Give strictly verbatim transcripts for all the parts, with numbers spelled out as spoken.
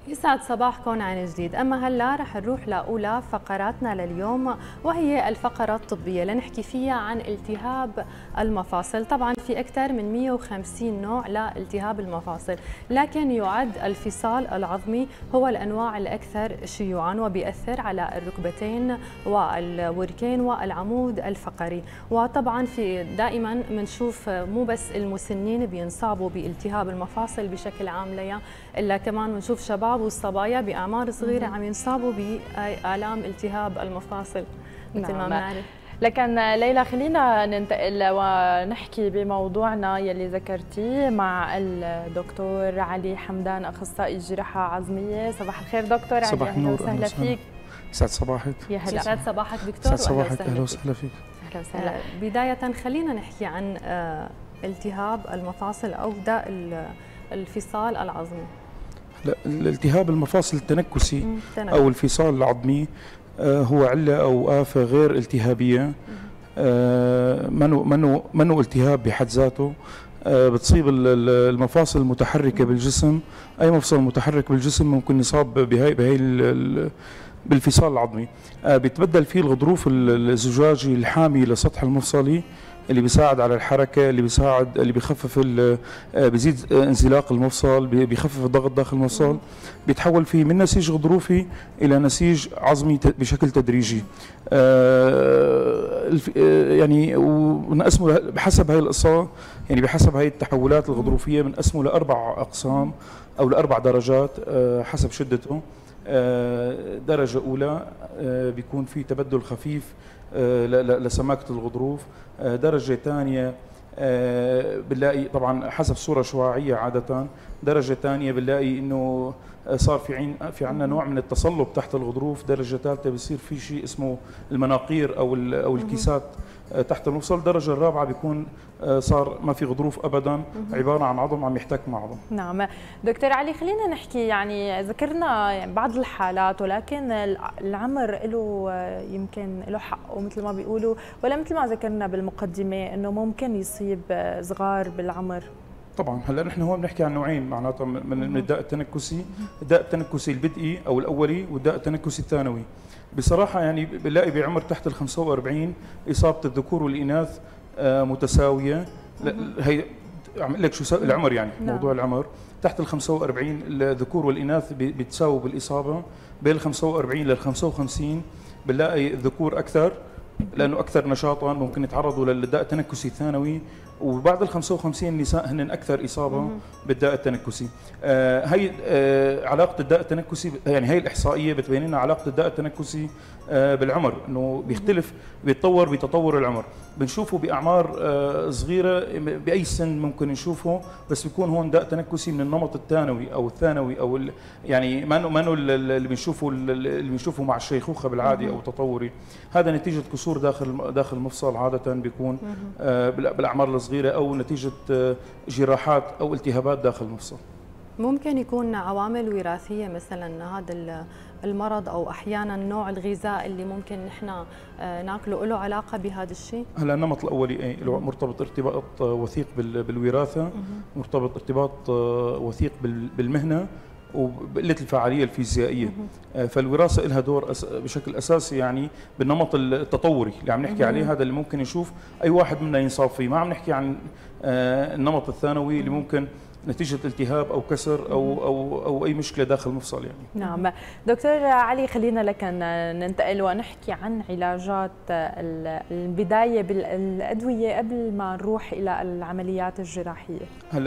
يسعد صباحكم عن جديد. أما هلا رح نروح لأولى فقراتنا لليوم، وهي الفقرة الطبية لنحكي فيها عن التهاب المفاصل. طبعا في أكثر من مئة وخمسين نوع لالتهاب المفاصل، لكن يعد الفصال العظمي هو الأنواع الأكثر شيوعا، وبيأثر على الركبتين والوركين والعمود الفقري. وطبعا في دائما بنشوف مو بس المسنين بينصابوا بالتهاب المفاصل بشكل عام ليا، إلا كمان بنشوف شباب والصبايا بأعمار صغيرة عم ينصابوا بآلام التهاب المفاصل مثل ما بنعرف. لكن ليلى، خلينا ننتقل ونحكي بموضوعنا يلي ذكرتيه مع الدكتور علي حمدان، أخصائي جراحة عظمية. صباح الخير دكتور علي، صباح النور، أهلا وسهلا فيك. يسعد صباحك. يا هلا، يسعد صباحك دكتور. يسعد صباحك، أهلا وسهلا فيك. أهلا وسهلا. بداية خلينا نحكي عن التهاب المفاصل أو داء الفصال العظمي. لا، الالتهاب المفاصل التنكسي أو الفصال العظمي هو علة أو آفة غير التهابية، منو منو منو التهاب بحد ذاته. بتصيب المفاصل المتحركة بالجسم. أي مفصل متحرك بالجسم ممكن يصاب بهي بهي بالفصال العظمي. بيتبدل فيه الغضروف الزجاجي الحامي لسطح المفصلي، اللي بيساعد على الحركة، اللي بيساعد اللي بيخفف بيزيد انزلاق المفصل، بيخفف الضغط داخل المفصل. بيتحول فيه من نسيج غضروفي إلى نسيج عظمي بشكل تدريجي. يعني ونقسمه بحسب هاي القصة، يعني بحسب هاي التحولات الغضروفية بنقسمه لأربع أقسام أو لأربع درجات حسب شدته. درجة أولى بيكون في تبدل خفيف لسماكة الغضروف. درجة ثانية بنلاقي طبعا حسب صورة شعاعية عادة. درجة ثانية بنلاقي انه صار في عين في عندنا نوع من التصلب تحت الغضروف. درجة ثالثة بيصير في شيء اسمه المناقير او او الكيسات تحت المفصل. الدرجة الرابعة بيكون صار ما في غضروف ابدا، عبارة عن عظم عم يحتك مع عظم. نعم دكتور علي، خلينا نحكي، يعني ذكرنا يعني بعض الحالات، ولكن العمر له يمكن له حق ومثل ما بيقولوا، ولا مثل ما ذكرنا بالمقدمة انه ممكن يصيب صغار بالعمر. طبعا هلا نحن هون بنحكي عن نوعين معناتها من الداء التنكسي، الداء التنكسي البدئي او الاولي والداء التنكسي الثانوي. بصراحه يعني بنلاقي بعمر تحت ال خمسة وأربعين اصابه الذكور والاناث متساويه. هي عم لك شو العمر، يعني موضوع العمر تحت ال خمسة وأربعين الذكور والاناث بيتساووا بالاصابه. بين ال خمسة وأربعين لل خمسة وخمسين بنلاقي الذكور اكثر لانه اكثر نشاطا، ممكن يتعرضوا للداء التنكسي الثانوي. وبعد ال خمسة وخمسين النساء هن اكثر اصابه بالداء التنكسي. آه هي آه علاقه الداء التنكسي، يعني هي الاحصائيه بتبين لنا علاقه الداء التنكسي آه بالعمر، انه بيختلف بيتطور بتطور العمر. بنشوفه باعمار آه صغيره، باي سن ممكن نشوفه، بس بيكون هون داء تنكسي من النمط الثانوي او الثانوي او يعني ما ما اللي بنشوفه اللي بنشوفه مع الشيخوخه بالعادي او التطوري. هذا نتيجه كسور داخل داخل المفصل، عاده بيكون آه بالاعمار الصغيره او نتيجه جراحات او التهابات داخل المفصل. ممكن يكون عوامل وراثيه مثلا هذا المرض، او احيانا نوع الغذاء اللي ممكن نحن ناكله له علاقه بهذا الشيء. هلا النمط الاولي له مرتبط ارتباط وثيق بالوراثه، مرتبط ارتباط وثيق بالمهنه وبقله الفعاليه الفيزيائيه. فالوراثه لها دور أس... بشكل اساسي يعني بالنمط التطوري اللي عم نحكي عليه. هذا اللي ممكن نشوف اي واحد منا ينصاب فيه. ما عم نحكي عن النمط الثانوي اللي ممكن نتيجه التهاب او كسر او او او اي مشكله داخل المفصل يعني. نعم دكتور علي، خلينا لك ننتقل ونحكي عن علاجات البدايه بالادويه قبل ما نروح الى العمليات الجراحيه. هلا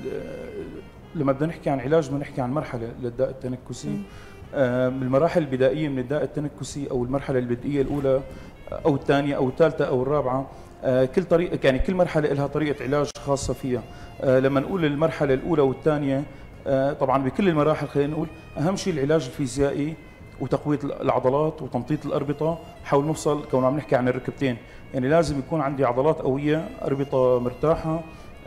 لما بدنا نحكي عن علاج بدنا نحكي عن مرحله للداء التنكسي. من المراحل البدائيه من الداء التنكسي او المرحله البدئيه الاولى او الثانيه او الثالثه او الرابعه، كل طريقه يعني كل مرحله لها طريقه علاج خاصه فيها. لما نقول المرحله الاولى والثانيه، طبعا بكل المراحل خلينا نقول اهم شيء العلاج الفيزيائي وتقويه العضلات وتمطيط الاربطه حول المفصل. كون عم نحكي عن الركبتين، يعني لازم يكون عندي عضلات قويه، اربطه مرتاحه،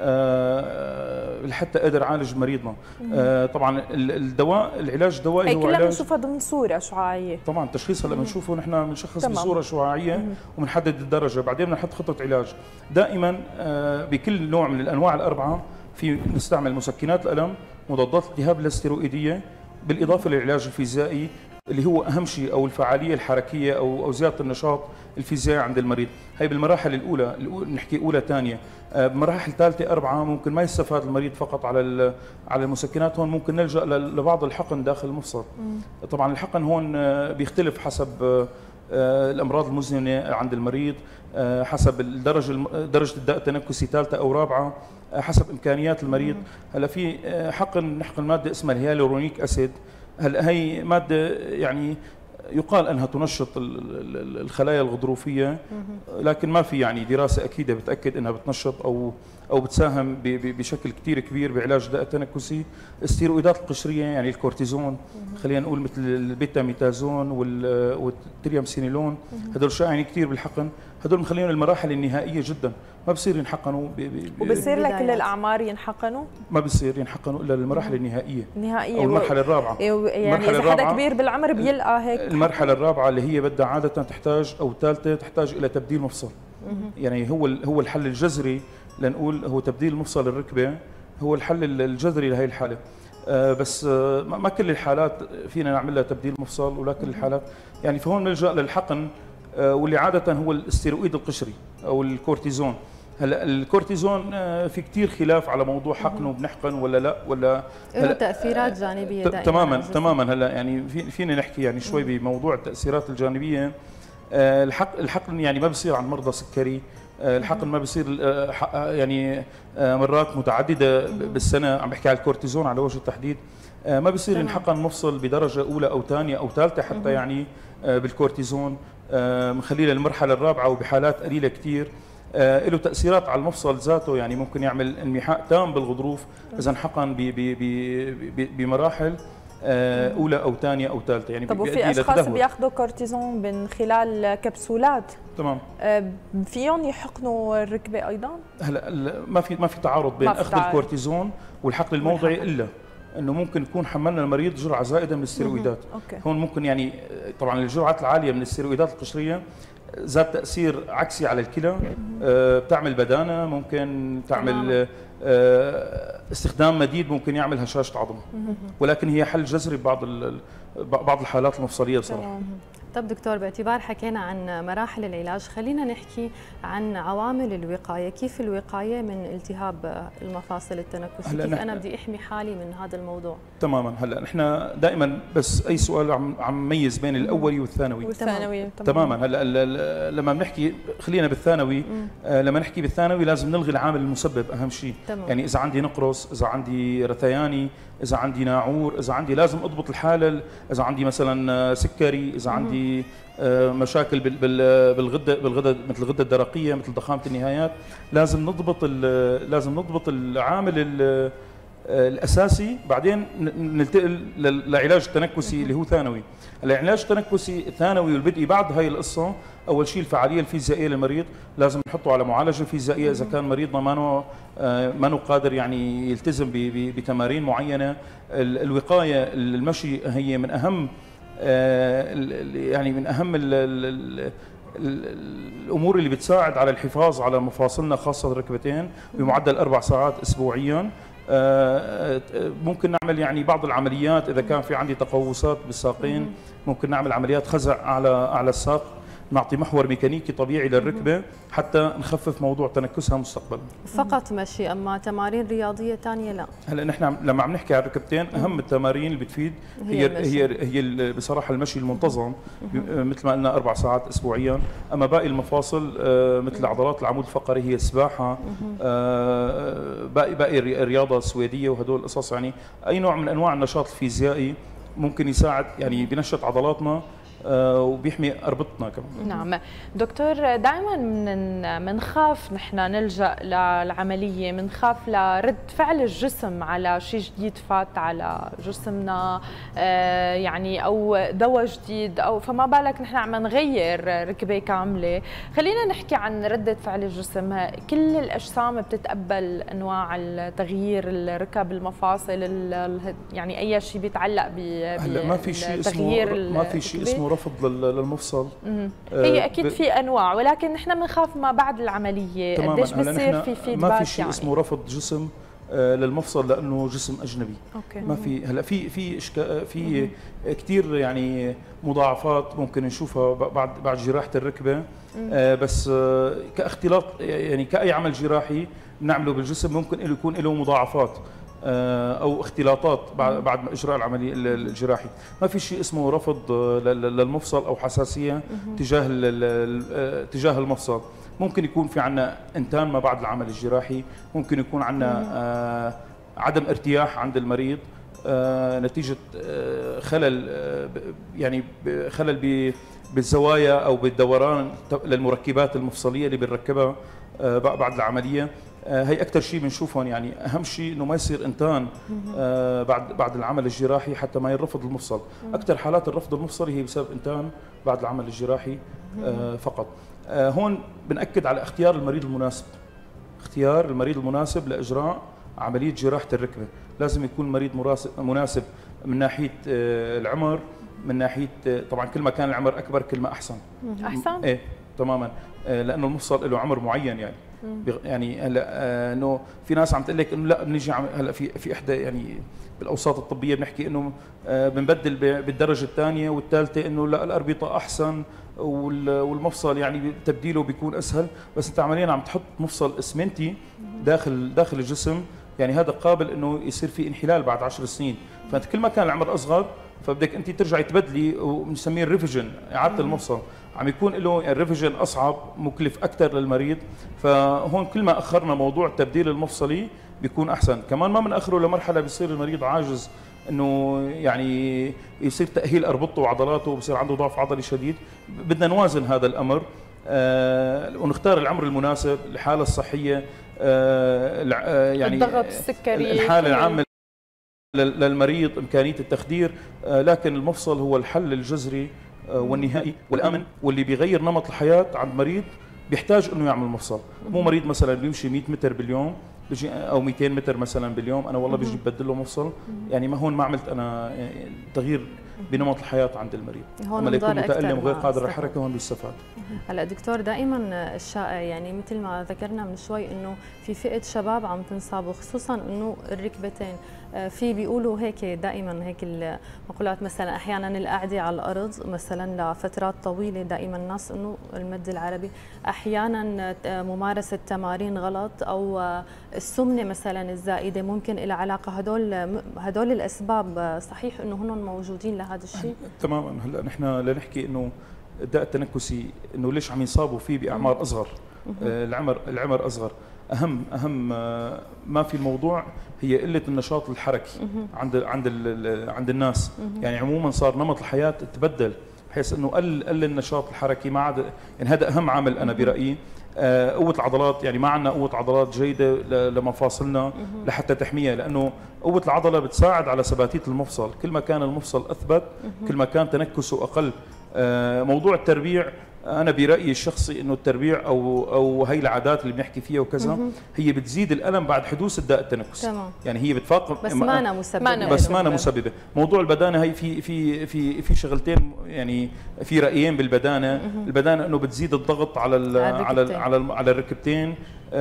أه لحتى اقدر اعالج مريضنا. أه طبعا الدواء العلاج الدوائي هو علاج كلها بنشوفها ضمن صوره شعاعيه. طبعا التشخيص هلا بنشوفه نحن بنشخص بصوره شعاعيه وبنحدد الدرجه، بعدين بنحط خطه علاج. دائما أه بكل نوع من الانواع الاربعه في نستعمل مسكنات الالم، مضادات الالتهاب الاستيروئيديه، بالاضافه للعلاج الفيزيائي اللي هو اهم شيء، او الفعاليه الحركيه او او زياده النشاط الفيزيائي عند المريض. هي بالمراحل الاولى، نحكي اولى ثانيه. بمراحل ثالثه اربعه ممكن ما يستفاد المريض فقط على على المسكنات، هون ممكن نلجا لبعض الحقن داخل المفصل. طبعا الحقن هون بيختلف حسب الامراض المزمنه عند المريض، حسب الدرجه درجه الداء التنكسي ثالثه او رابعه، حسب امكانيات المريض. هلا في حقن نحقن ماده اسمها الهيالورونيك اسيد. هلا هي ماده يعني يقال انها تنشط الخلايا الغضروفيه، لكن ما في يعني دراسه اكيده بتاكد انها بتنشط او او بتساهم بشكل كثير كبير بعلاج الداء التنكسي. الستيرويدات القشريه يعني الكورتيزون، خلينا نقول مثل البيتا ميتازون والتريامسينيلون، هدول شائعين كثير بالحقن، هدول مخليهم المراحل النهائيه جدا، ما بصير ينحقنوا. وبصير لكل الاعمار ينحقنوا؟ ما بصير ينحقنوا الا للمراحل النهائيه النهائيه او المرحله الرابعه. يعني اذا حدا كبير بالعمر بيلقى هيك. المرحله الرابعه اللي هي بدها عاده تحتاج، او الثالثه تحتاج الى تبديل مفصل. يعني هو هو الحل الجذري لنقول، هو تبديل مفصل الركبه هو الحل الجذري لهي الحاله. آه بس آه ما كل الحالات فينا نعمل لها تبديل مفصل، ولا كل الحالات يعني. فهون نلجا للحقن، آه واللي عاده هو الاستيرويد القشري او الكورتيزون. هلا الكورتيزون آه في كثير خلاف على موضوع حقنه بنحقن ولا لا، ولا له تاثيرات جانبيه دائما. تماما تماما. هلا يعني فينا نحكي يعني شوي بموضوع التاثيرات الجانبيه. آه الحق الحقن يعني ما بصير عن مرضى سكري، الحقن ما بصير يعني مرات متعدده بالسنه، عم بحكي على الكورتيزون على وجه التحديد، ما بصير ينحقن مفصل بدرجه اولى او ثانيه او ثالثه حتى يعني بالكورتيزون، مخليه للمرحله الرابعه وبحالات قليله كثير. له تاثيرات على المفصل ذاته، يعني ممكن يعمل انمحاء تام بالغضروف اذا انحقن بمراحل اولى او ثانيه او ثالثه. يعني طب وفي اشخاص بياخذوا كورتيزون من خلال كبسولات، تمام، فيهم يحقنوا الركبه ايضا؟ هلا ما في ما في تعارض بين اخذ تعارض. الكورتيزون والحقن الموضعي، الا انه ممكن يكون حملنا المريض جرعه زائده من الستيرويدات. هون ممكن يعني طبعا الجرعات العاليه من الستيرويدات القشريه ذات تاثير عكسي على الكلى، أه بتعمل بدانه، ممكن تعمل أه استخدام مديد، ممكن يعمل هشاشه عظم، ولكن هي حل جذري ببعض بعض الحالات المفصليه بصراحه. طب دكتور، باعتبار حكينا عن مراحل العلاج، خلينا نحكي عن عوامل الوقايه، كيف الوقايه من التهاب المفاصل التنكسي؟ كيف انا بدي احمي حالي من هذا الموضوع؟ تماما. هلا نحن دائما بس اي سؤال عم عم نميز بين الاولي والثانوي. والثانوي تماما. هلا لما بنحكي خلينا بالثانوي، آه لما نحكي بالثانوي لازم نلغي العامل المسبب اهم شيء. يعني اذا عندي نقرس، اذا عندي رثياني، اذا عندي ناعور، اذا عندي لازم اضبط الحاله، اذا عندي مثلا سكري، اذا عندي مشاكل بالغده بالغده مثل الغده الدرقيه، مثل ضخامه النهايات، لازم نضبط لازم نضبط العامل الاساسي، بعدين ننتقل للعلاج التنكسي اللي هو ثانوي. العلاج التنكسي الثانوي والبدئي بعد هاي القصه، اول شيء الفعاليه الفيزيائيه للمريض، لازم نحطه على معالجه فيزيائيه اذا كان مريضنا ما ما قادر يعني يلتزم بتمارين معينه. الوقايه، المشي هي من اهم يعني من اهم ال ال ال الامور اللي بتساعد على الحفاظ على مفاصلنا خاصه الركبتين بمعدل اربع ساعات اسبوعيا. ممكن نعمل يعني بعض العمليات اذا كان في عندي تقوسات بالساقين، ممكن نعمل عمليات خزع على اعلى الساق، نعطي محور ميكانيكي طبيعي للركبه حتى نخفف موضوع تنكسها مستقبلا. فقط مشي، اما تمارين رياضيه ثانيه لا. هلا نحن لما عم نحكي على الركبتين، اهم التمارين اللي بتفيد هي هي هي, هي بصراحه المشي المنتظم، مثل ما قلنا اربع ساعات اسبوعيا. اما باقي المفاصل مثل عضلات العمود الفقري هي السباحه، باقي باقي الرياضه السويديه وهدول القصص. يعني اي نوع من انواع النشاط الفيزيائي ممكن يساعد، يعني بنشط عضلاتنا وبيحمي اربطنا كمان. نعم دكتور، دائما من منخاف نحن نلجا للعمليه، منخاف لرد فعل الجسم على شيء جديد فات على جسمنا، يعني او دواء جديد، او فما بالك نحن عم نغير ركبه كامله. خلينا نحكي عن رده فعل الجسم. كل الاجسام بتتقبل انواع التغيير، الركب، المفاصل، يعني اي شيء بيتعلق ب ما في شيء اسمه ما في شيء اسمه رفض للمفصل. هي اكيد في انواع، ولكن نحن بنخاف ما بعد العمليه قديش بصير في فيدباك. ما في شيء يعني اسمه رفض جسم للمفصل لانه جسم اجنبي. أوكي. ما في هلا في في إشكا في كثير يعني مضاعفات ممكن نشوفها بعد بعد جراحه الركبه، بس كاختلاط يعني كاي عمل جراحي بنعمله بالجسم ممكن له يكون له مضاعفات او اختلاطات بعد بعد اجراء العمليه الجراحي. ما في شيء اسمه رفض للمفصل او حساسيه تجاه تجاه المفصل. ممكن يكون في عندنا انتان ما بعد العمل الجراحي، ممكن يكون عندنا عدم ارتياح عند المريض نتيجه خلل يعني خلل بالزوايا او بالدوران للمركبات المفصليه اللي بنركبها بعد العمليه. هي اكثر شيء بنشوفهم، يعني اهم شيء انه ما يصير انتان بعد بعد العمل الجراحي حتى ما ينرفض المفصل. اكثر حالات الرفض المفصلي هي بسبب انتان بعد العمل الجراحي فقط. هون بنأكد على اختيار المريض المناسب. اختيار المريض المناسب لاجراء عمليه جراحه الركبه، لازم يكون المريض مناسب من ناحيه العمر، من ناحيه طبعا كل ما كان العمر اكبر كل ما احسن. احسن؟ ايه تماما، لانه المفصل له عمر معين يعني. يعني هلا انه في ناس عم تقول لك انه لا بنيجي هلا في في احدى يعني بالاوساط الطبيه بنحكي انه بنبدل بالدرجه الثانيه والثالثه انه لا الاربطه احسن والمفصل يعني تبديله بيكون اسهل، بس انت عمليا عم تحط مفصل اسمنتي داخل داخل الجسم، يعني هذا قابل انه يصير في انحلال بعد عشر سنين. فانت كل ما كان العمر اصغر فبدك انت ترجعي تبدلي وبنسميه الريفيجن، اعاده المفصل. عم يكون له الريفيجن اصعب مكلف اكثر للمريض، فهون كل ما اخرنا موضوع التبديل المفصلي بيكون احسن. كمان ما بناخره لمرحله بيصير المريض عاجز انه يعني يصير تاهيل اربطته وعضلاته وبصير عنده ضعف عضلي شديد. بدنا نوازن هذا الامر آه ونختار العمر المناسب، الحاله الصحيه آه يعني الضغط السكري، الحاله العامه للمريض، امكانيه التخدير. آه لكن المفصل هو الحل الجذري آه والنهائي والامن، واللي بيغير نمط الحياه عند مريض بيحتاج انه يعمل مفصل. مو مريض مثلا بيمشي مئة متر باليوم بيجي او مئتين متر مثلا باليوم انا والله بيجي ببدل له مفصل، يعني ما هون ما عملت انا تغيير بنمط الحياه عند المريض. هون لما يكون متالم وغير قادر على الحركه هون بيستفاد. هلا دكتور دائما الشائع يعني مثل ما ذكرنا من شوي انه في فئه شباب عم تنصاب، وخصوصا انه الركبتين. في بيقولوا هيك دائما هيك المقولات، مثلا احيانا القعده على الارض مثلا لفترات طويله، دائما الناس انه المد العربي، احيانا ممارسه تمارين غلط او السمنه مثلا الزائده ممكن لها علاقه. هدول هدول الاسباب صحيح انه هن موجودين لهذا الشيء؟ تماما. هلا نحن لنحكي انه الداء التنكسي انه ليش عم ينصابوا فيه باعمار اصغر، آه العمر العمر اصغر. اهم اهم ما في الموضوع هي قله النشاط الحركي عند عند عند الناس. يعني عموما صار نمط الحياه تبدل بحيث انه قل قل النشاط الحركي، ما عاد يعني هذا اهم عامل انا برايي. آه قوه العضلات، يعني ما عندنا قوه عضلات جيده لمفاصلنا لحتى تحميها، لانه قوه العضله بتساعد على ثباتيه المفصل. كل ما كان المفصل اثبت كل ما كان تنكسه اقل. آه موضوع التربيع انا برايي الشخصي انه التربيع او او هي العادات اللي بنحكي فيها وكذا هي بتزيد الالم بعد حدوث الداء التنكسي. تمام. يعني هي بتفاقم بس ما أنا مسببه، بس ما أنا مسببه. موضوع البدانه هي في في في في شغلتين، يعني في رايين بالبدانه. البدانه انه بتزيد الضغط على ال على ال على ال على الركبتين.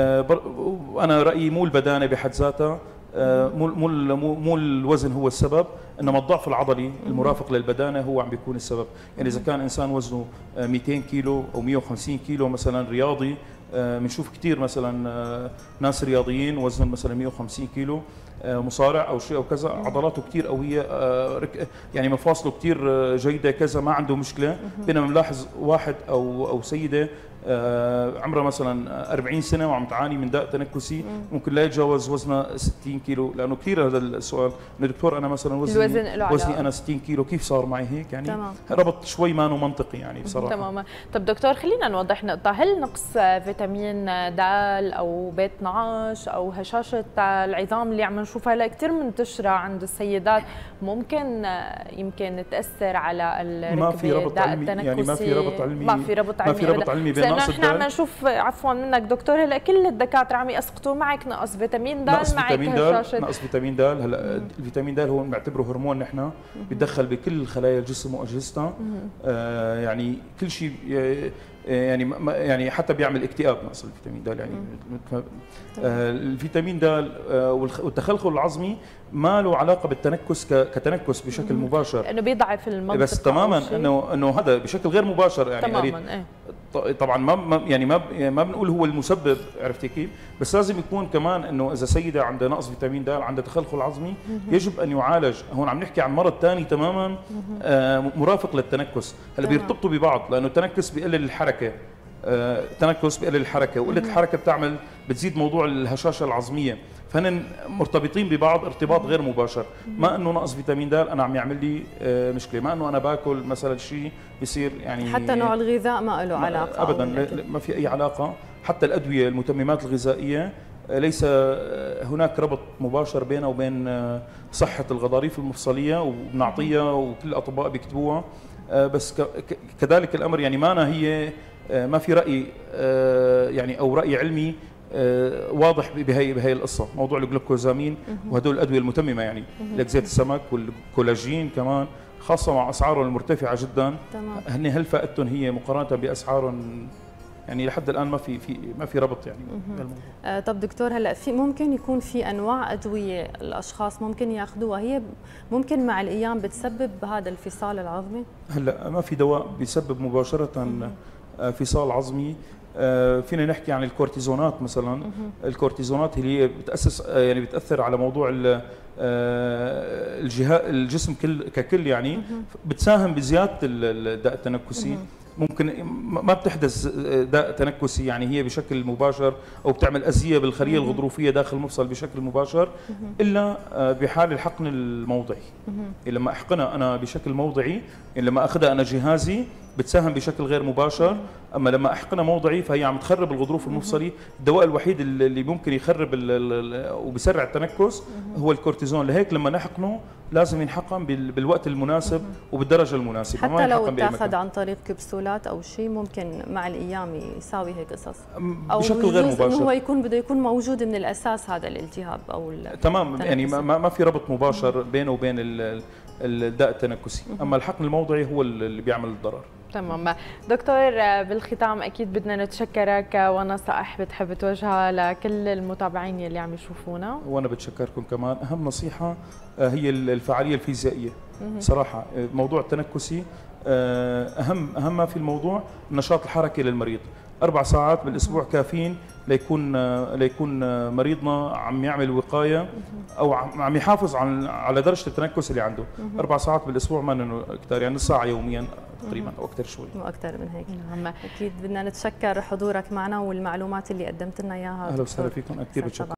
انا رايي مو البدانه بحد ذاتها، مو مو مو الوزن هو السبب، انما الضعف العضلي المرافق للبدانه هو عم بيكون السبب. يعني اذا كان انسان وزنه مئتين كيلو او مئة وخمسين كيلو مثلا رياضي، بنشوف كثير مثلا ناس رياضيين وزنهم مثلا مئة وخمسين كيلو مصارع او شيء او كذا، عضلاته كثير قويه، يعني مفاصله كثير جيده كذا، ما عنده مشكله. بينما بنلاحظ واحد او او سيده عمرها مثلا أربعين سنه وعم تعاني من داء تنكسي، ممكن لا يتجاوز وزنها ستين كيلو. لانه كثير هذا السؤال انه دكتور انا مثلا وزني الوزن وزني انا ستين كيلو، كيف صار معي هيك؟ يعني تمام. ربط شوي ما منطقي يعني بصراحه. تماما. طب دكتور خلينا نوضح نقطه، هل نقص فيتامين د او بي اثني عشر او هشاشه العظام اللي عم نشوفها هلا كثير منتشره عند السيدات ممكن يمكن تاثر على الركبه؟ ما في ربط علمي، يعني ما في ربط علمي ما في ربط علمي ما في ربط علمي بين نقص الدال. نحن عم نشوف عفوا منك دكتور هلا كل الدكاتره عم يسقطوا معك نقص فيتامين د، معك هشاشه نقص فيتامين د. هلا الفيتامين د هو بنعتبره هرمون، نحن بيتدخل بكل خلايا الجسم واجهزتها. آه يعني كل شيء يعني يعني حتى بيعمل اكتئاب نقص الفيتامين د يعني. آه الفيتامين د والتخلخل العظمي ما له علاقه بالتنكس كتنكس بشكل مباشر، انه بيضعف المنطقه، بس تماما انه انه هذا بشكل غير مباشر يعني. تماما ايه طبعا ما يعني ما ما بنقول هو المسبب، عرفتي كيف؟ بس لازم يكون كمان انه اذا سيده عندها نقص فيتامين د، عندها تخلخل عظمي، يجب ان يعالج. هون عم نحكي عن مرض ثاني تماما آه مرافق للتنكس. هلا بيرتبطوا ببعض لانه التنكس بيقلل الحركه، آه التنكس بيقلل الحركه، وقله الحركه بتعمل بتزيد موضوع الهشاشه العظميه، فهن مرتبطين ببعض ارتباط غير مباشر. ما انه نقص فيتامين د انا عم يعمل لي آه مشكله، ما انه انا باكل مثلا شيء بصير يعني حتى نوع الغذاء ما له علاقه ابدا، ما في اي علاقه. حتى الادويه المتممات الغذائيه ليس هناك ربط مباشر بينها وبين صحه الغضاريف المفصليه، وبنعطيها وكل الاطباء بيكتبوها، بس كذلك الامر يعني ما أنا هي ما في راي يعني او راي علمي واضح بهي بهي القصه. موضوع الجلوكوزامين وهدول الادويه المتممه يعني لك زيت السمك والكولاجين كمان، خاصه مع اسعارهم المرتفعه جدا، هن هل فائدتهم هي مقارنه باسعارهم يعني لحد الان ما في في ما في ربط يعني. آه طب دكتور، هلا في ممكن يكون في انواع ادويه الاشخاص ممكن ياخذوها هي ممكن مع الايام بتسبب هذا الفصال العظمي؟ هلا ما في دواء بيسبب مباشره فصال عظمي. آه فينا نحكي عن الكورتيزونات مثلا. الكورتيزونات اللي هي بتاسس يعني بتاثر على موضوع الجهاز الجسم كل ككل يعني، بتساهم بزياده الداء التنكسي. ممكن ما بتحدث داء تنكسي يعني هي بشكل مباشر، او بتعمل اذيه بالخليه الغضروفيه داخل المفصل بشكل مباشر، الا بحال الحقن الموضعي. لما احقنها انا بشكل موضعي، يعني لما اخذها انا جهازي بتساهم بشكل غير مباشر، اما لما احقنها موضعي فهي عم تخرب الغضروف المفصلي. الدواء الوحيد اللي ممكن يخرب وبسرع التنكس هو الكورتيزون، لهيك لما نحقنه لازم ينحقن بالوقت المناسب وبالدرجه المناسبه. حتى لو اتاخذ عن طريق كبسولات او شيء ممكن مع الايام يساوي هيك قصص، او بشكل غير مباشر انه هو يكون بده يكون موجود من الاساس هذا الالتهاب او تمام يعني ما, ما في ربط مباشر بينه وبين الداء التنكسي، اما الحقن الموضعي هو اللي بيعمل الضرر. تمام دكتور، بالختام اكيد بدنا نتشكرك ونصائح بتحب توجهها لكل المتابعين اللي عم يشوفونا. وانا بتشكركم كمان. اهم نصيحه هي الفعاليه الفيزيائيه صراحه. موضوع التنكسي اهم اهم ما في الموضوع النشاط الحركي للمريض. اربع ساعات بالاسبوع كافيين ليكون ليكون مريضنا عم يعمل وقايه او عم يحافظ على على درجه التنكس اللي عنده. اربع ساعات بالاسبوع ما انه كثير يعني، نص ساعه يوميا تقريبا او اكثر شوي. مو اكثر من هيك. نعم اكيد بدنا نتشكر حضورك معنا والمعلومات اللي قدمت لنا اياها. اهلا وسهلا فيكم، كثير بتشكر.